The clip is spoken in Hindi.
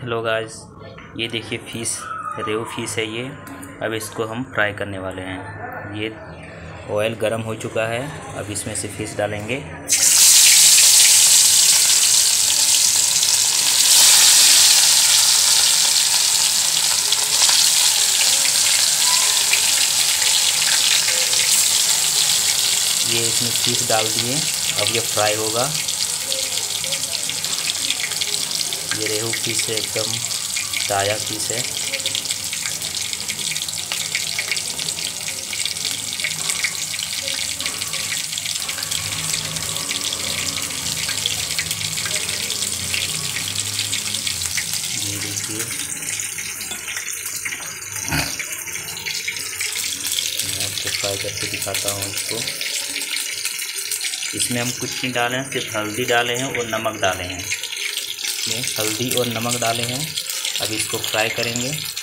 हेलो गाइस, ये देखिए फ़िश रेहू फ़िश है ये। अब इसको हम फ्राई करने वाले हैं। ये ऑयल गरम हो चुका है, अब इसमें से फ़िश डालेंगे। ये इसमें फ़िश डाल दिए, अब ये फ्राई होगा। ये रेहू फ़िश है, एकदम ताज़ा फ़िश है। ये देखिए, मैं आपको फ्राई करके दिखाता हूँ इसको। इसमें हम कुछ नहीं डाले हैं, सिर्फ हल्दी डाले हैं और नमक डाले हैं। इसमें हल्दी और नमक डाले हैं। अब इसको फ्राई करेंगे।